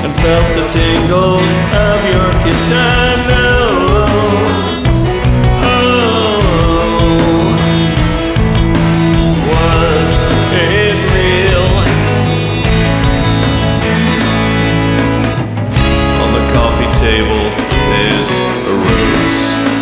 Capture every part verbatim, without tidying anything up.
and felt the tingle of your kiss. I know, oh, was it real? On the coffee table is a rose.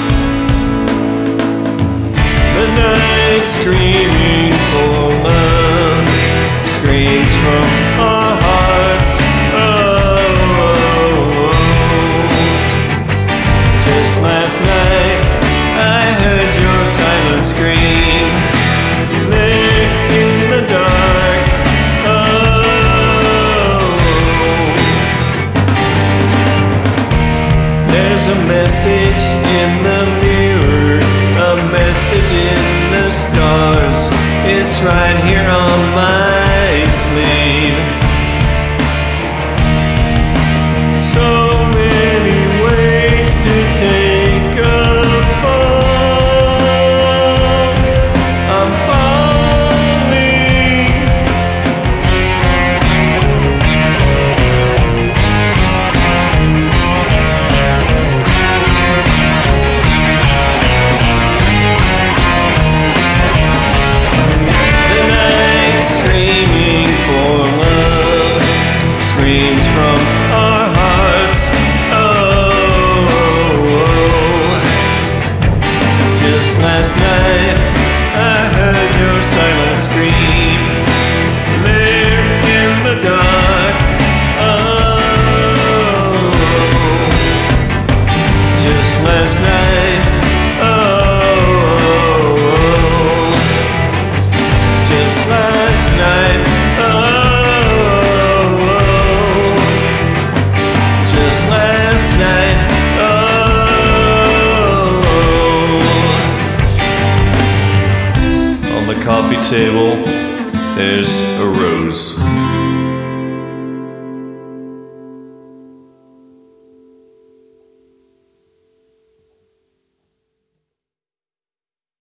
The night screaming for love screams from our hearts. Oh, oh, oh. Just last night I heard your silent scream there in the dark. Oh, there's a message in the mirror, a message in the stars. It's right here on my sleeve. So many ways to take a fall. I'm falling. The night screaming for love screams from our hearts. Oh, oh, oh. Just last night I heard your silent scream there in the dark. Oh, just last night. Oh, just last night. Oh, just last night. Oh, on the coffee table there's a rose.